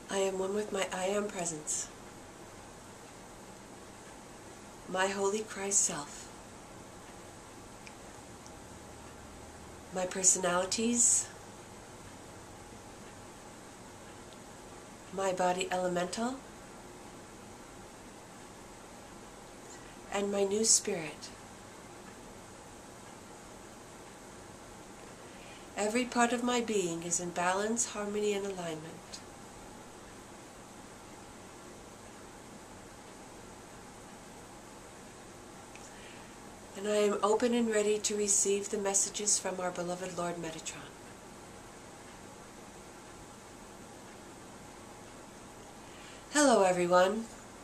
I am one with my I Am presence, my Holy Christ Self, my personalities, my body elemental, and my new spirit. Every part of my being is in balance, harmony, and alignment. And I am open and ready to receive the messages from our beloved Lord Metatron. Hello, everyone.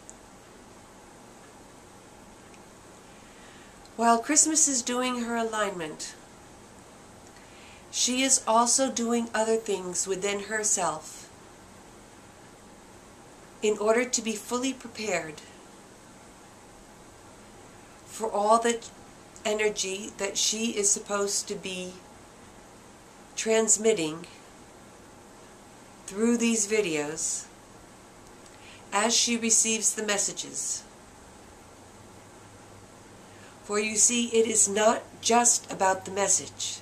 While Christmas is doing her alignment, she is also doing other things within herself in order to be fully prepared for all that energy that she is supposed to be transmitting through these videos as she receives the messages. For you see, it is not just about the message.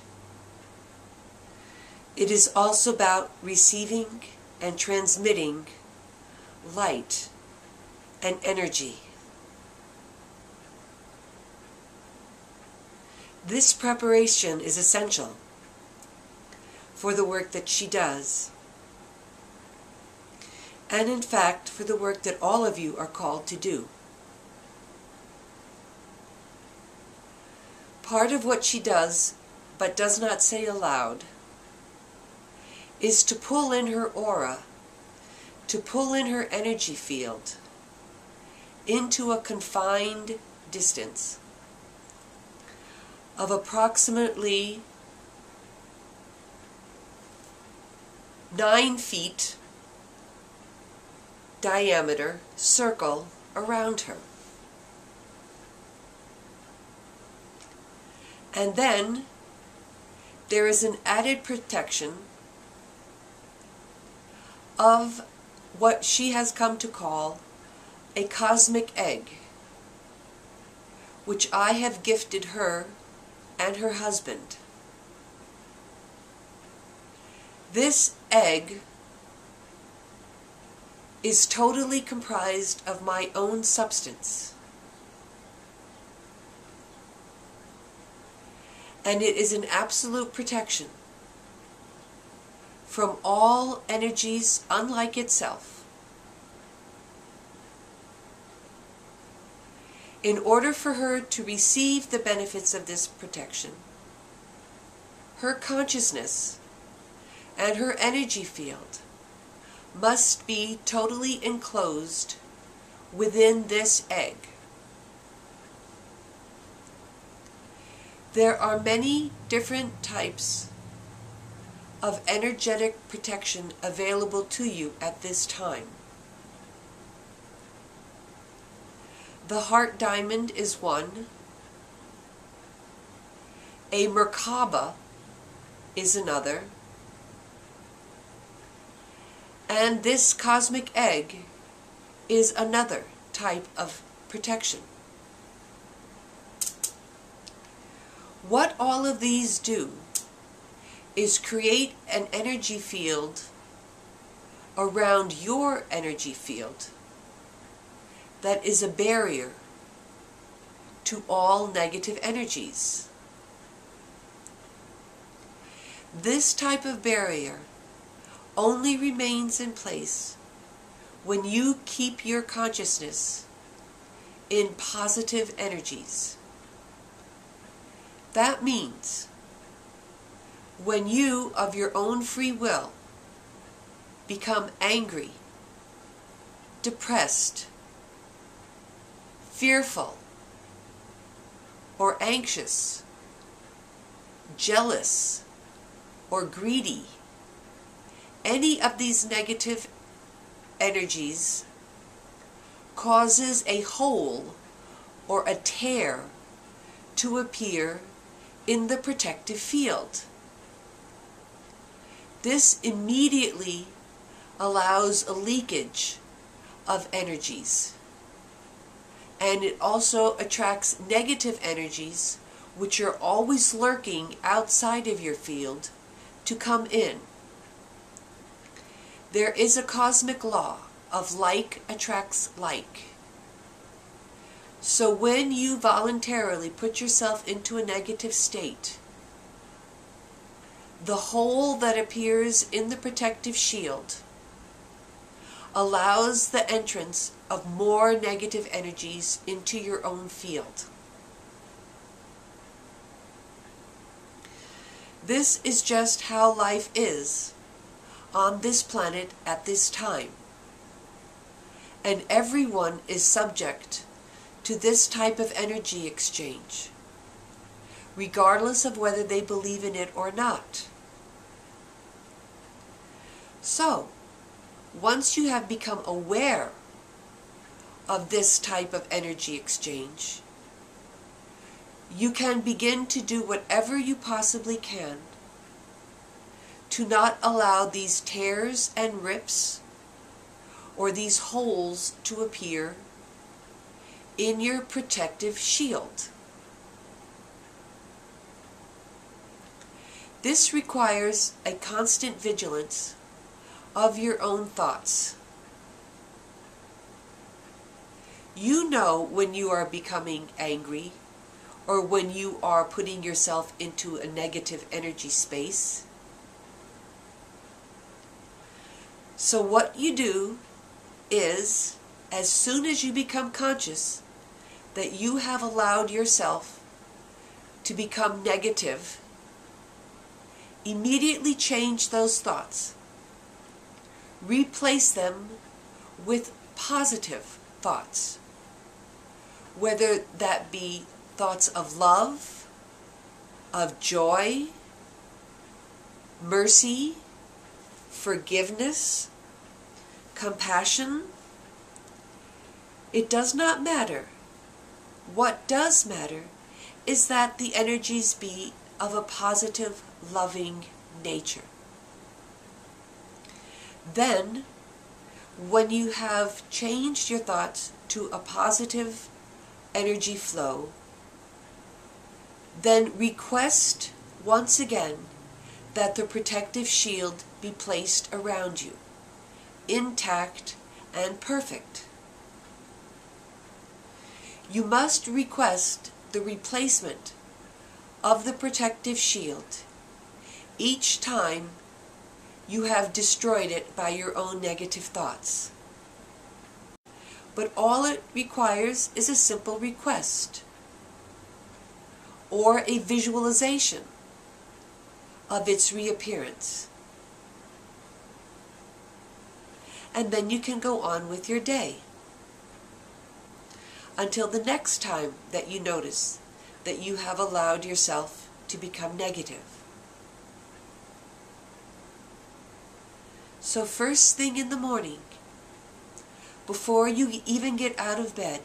It is also about receiving and transmitting light and energy. This preparation is essential for the work that she does, and in fact for the work that all of you are called to do. Part of what she does, but does not say aloud, is to pull in her aura, to pull in her energy field into a confined distance of approximately 9 feet diameter circle around her. And then there is an added protection of what she has come to call a cosmic egg, which I have gifted her and her husband. This egg is totally comprised of my own substance, and it is an absolute protection from all energies unlike itself. In order for her to receive the benefits of this protection, her consciousness and her energy field must be totally enclosed within this egg. There are many different types of energetic protection available to you at this time. The heart diamond is one. A Merkabah is another. And this cosmic egg is another type of protection. What all of these do is create an energy field around your energy field that is a barrier to all negative energies. This type of barrier only remains in place when you keep your consciousness in positive energies. That means when you, of your own free will, become angry, depressed, fearful, or anxious, jealous, or greedy, any of these negative energies causes a hole or a tear to appear in the protective field. This immediately allows a leakage of energies. And it also attracts negative energies, which are always lurking outside of your field, to come in. There is a cosmic law of like attracts like. So when you voluntarily put yourself into a negative state, the hole that appears in the protective shield allows the entrance of more negative energies into your own field. This is just how life is on this planet at this time. And everyone is subject to this type of energy exchange, regardless of whether they believe in it or not. So, once you have become aware of this type of energy exchange, you can begin to do whatever you possibly can to not allow these tears and rips or these holes to appear in your protective shield. This requires a constant vigilance of your own thoughts. You know when you are becoming angry or when you are putting yourself into a negative energy space. So what you do is, as soon as you become conscious that you have allowed yourself to become negative, immediately change those thoughts. Replace them with positive thoughts, whether that be thoughts of love, of joy, mercy, forgiveness, compassion. It does not matter. What does matter is that the energies be of a positive, loving nature. Then, when you have changed your thoughts to a positive energy flow, then request once again that the protective shield be placed around you, intact and perfect. You must request the replacement of the protective shield each time you have destroyed it by your own negative thoughts. But all it requires is a simple request or a visualization of its reappearance. And then you can go on with your day until the next time that you notice that you have allowed yourself to become negative. So first thing in the morning, before you even get out of bed,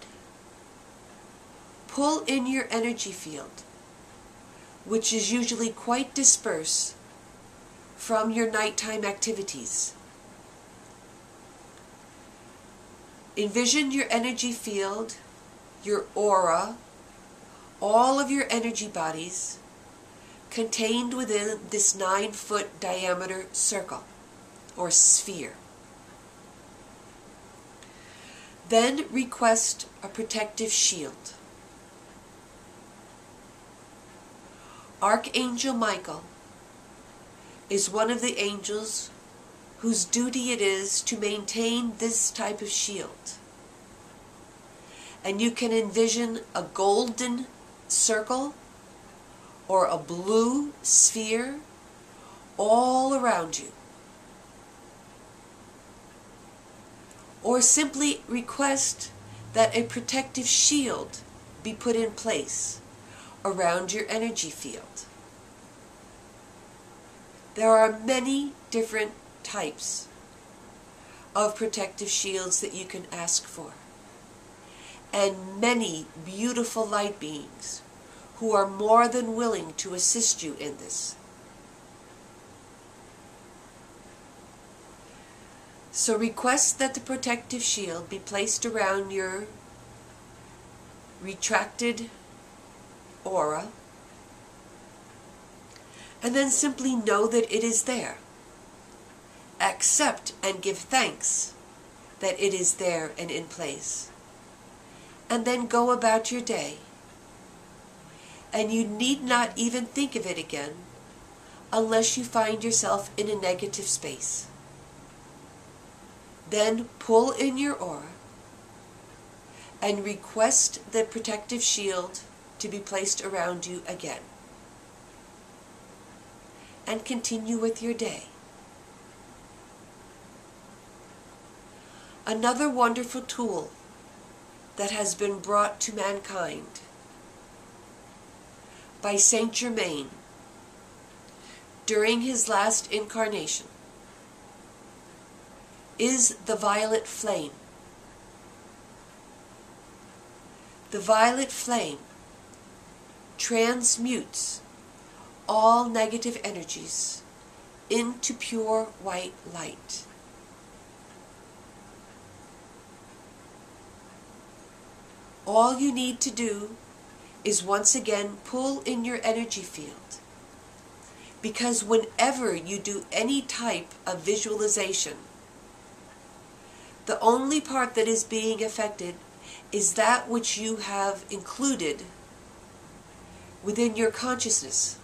pull in your energy field, which is usually quite dispersed from your nighttime activities. Envision your energy field, your aura, all of your energy bodies contained within this 9-foot diameter circle or sphere. Then request a protective shield. Archangel Michael is one of the angels whose duty it is to maintain this type of shield. And you can envision a golden circle or a blue sphere all around you. Or simply request that a protective shield be put in place around your energy field. There are many different types of protective shields that you can ask for, and many beautiful light beings who are more than willing to assist you in this. So request that the protective shield be placed around your retracted aura, and then simply know that it is there. Accept and give thanks that it is there and in place. And then go about your day. And you need not even think of it again unless you find yourself in a negative space. Then pull in your aura and request the protective shield to be placed around you again. And continue with your day. Another wonderful tool that has been brought to mankind by Saint Germain during his last incarnation is the violet flame. The violet flame transmutes all negative energies into pure white light. All you need to do is once again pull in your energy field, because whenever you do any type of visualization, the only part that is being affected is that which you have included within your consciousness.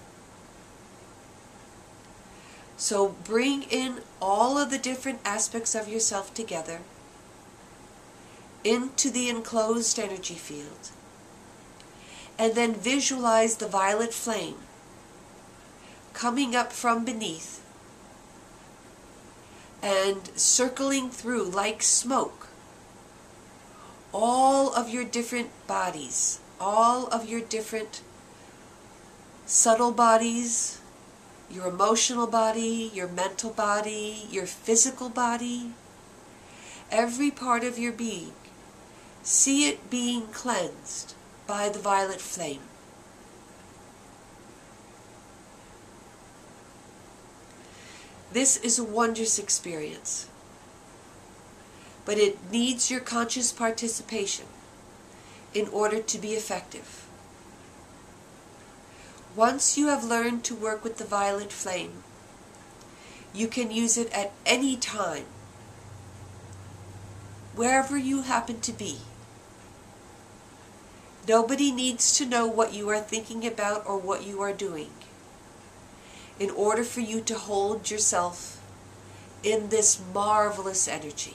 So bring in all of the different aspects of yourself together into the enclosed energy field, and then visualize the violet flame coming up from beneath and circling through like smoke all of your different bodies, all of your different subtle bodies, your emotional body, your mental body, your physical body, every part of your being. See it being cleansed by the violet flame. This is a wondrous experience, but it needs your conscious participation in order to be effective. Once you have learned to work with the violet flame, you can use it at any time, wherever you happen to be. Nobody needs to know what you are thinking about or what you are doing in order for you to hold yourself in this marvelous energy.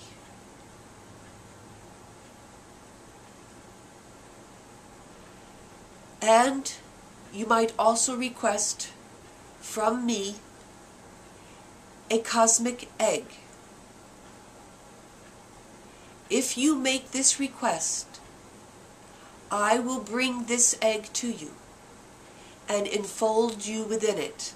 And you might also request from me a cosmic egg. If you make this request, I will bring this egg to you and enfold you within it.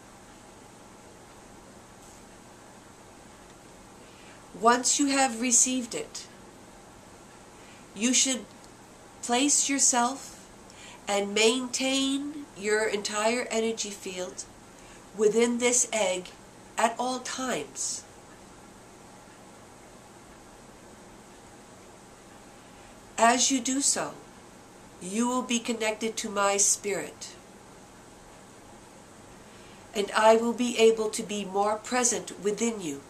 Once you have received it, you should place yourself and maintain your entire energy field within this egg at all times. As you do so, you will be connected to my spirit, and I will be able to be more present within you.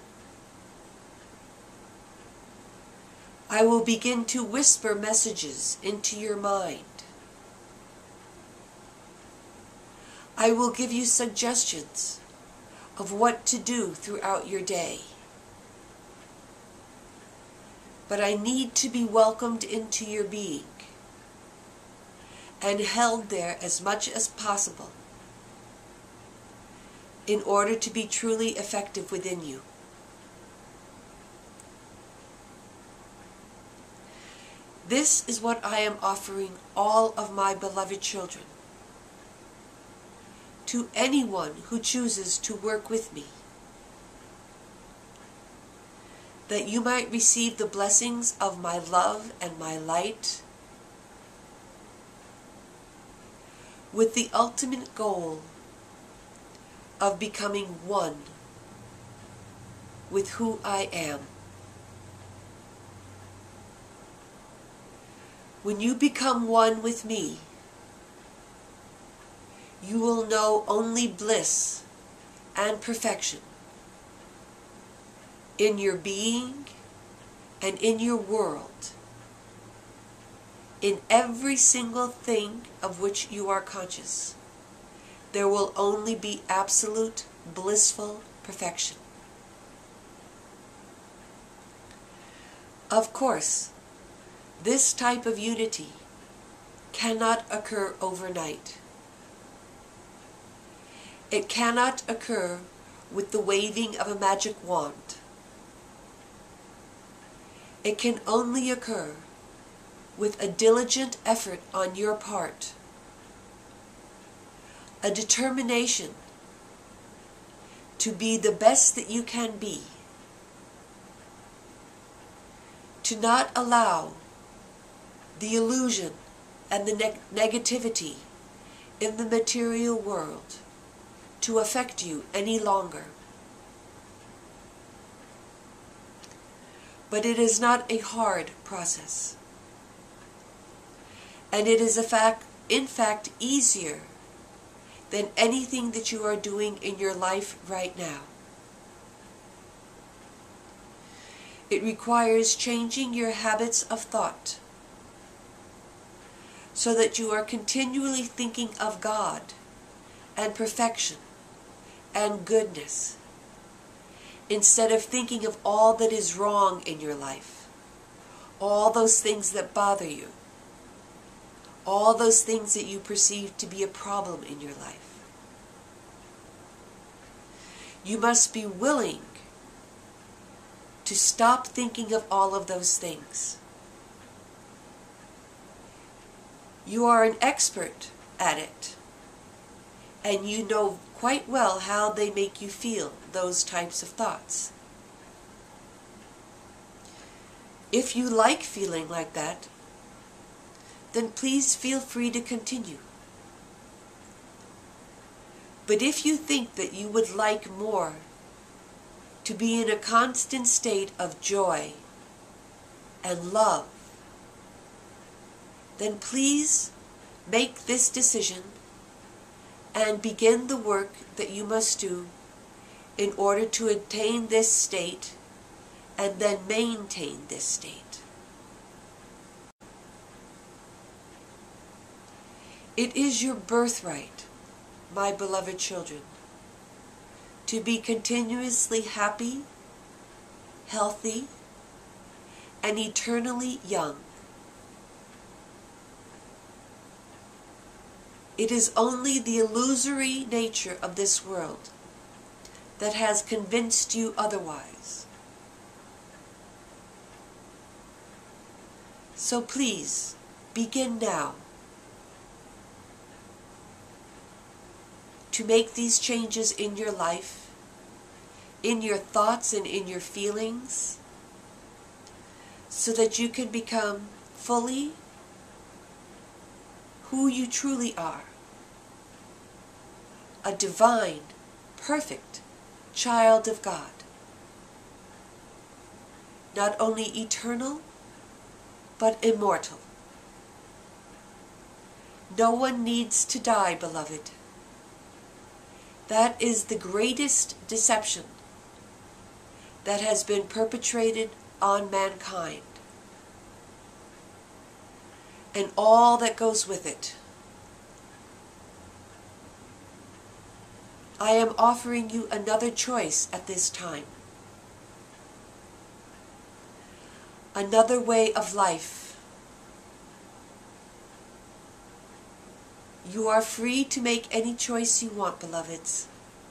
I will begin to whisper messages into your mind. I will give you suggestions of what to do throughout your day. But I need to be welcomed into your being and held there as much as possible in order to be truly effective within you. This is what I am offering all of my beloved children, to anyone who chooses to work with me, that you might receive the blessings of my love and my light, with the ultimate goal of becoming one with who I am. When you become one with me, you will know only bliss and perfection in your being and in your world, in every single thing of which you are conscious. There will only be absolute blissful perfection. Of course, this type of unity cannot occur overnight. It cannot occur with the waving of a magic wand. It can only occur with a diligent effort on your part, a determination to be the best that you can be, to not allow the illusion and the negativity in the material world to affect you any longer. But it is not a hard process. And it is in fact easier than anything that you are doing in your life right now. It requires changing your habits of thought so that you are continually thinking of God and perfection and goodness, instead of thinking of all that is wrong in your life, all those things that bother you, all those things that you perceive to be a problem in your life. You must be willing to stop thinking of all of those things. You are an expert at it, and you know quite well how they make you feel, those types of thoughts. If you like feeling like that, then please feel free to continue. But if you think that you would like more to be in a constant state of joy and love, then please make this decision and begin the work that you must do in order to attain this state and then maintain this state. It is your birthright, my beloved children, to be continuously happy, healthy, and eternally young. It is only the illusory nature of this world that has convinced you otherwise. So please, begin now to make these changes in your life, in your thoughts and in your feelings, so that you can become fully who you truly are. A divine, perfect child of God. Not only eternal, but immortal. No one needs to die, beloved. That is the greatest deception that has been perpetrated on mankind, and all that goes with it. I am offering you another choice at this time. Another way of life. You are free to make any choice you want, beloveds.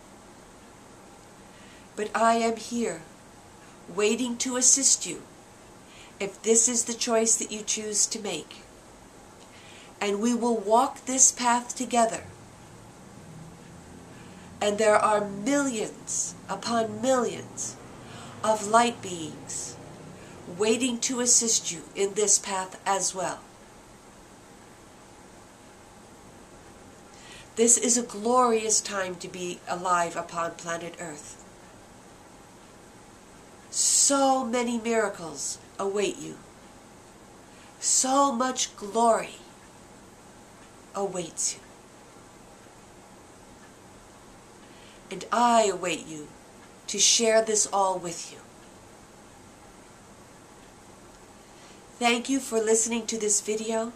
But I am here, waiting to assist you, if this is the choice that you choose to make. And we will walk this path together. And there are millions upon millions of light beings waiting to assist you in this path as well. This is a glorious time to be alive upon planet Earth. So many miracles await you. So much glory awaits you. And I await you to share this all with you. Thank you for listening to this video.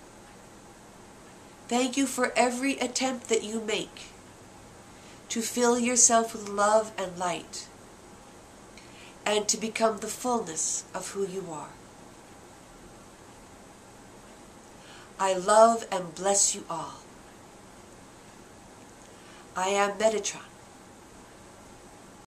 Thank you for every attempt that you make to fill yourself with love and light and to become the fullness of who you are. I love and bless you all. I am Metatron.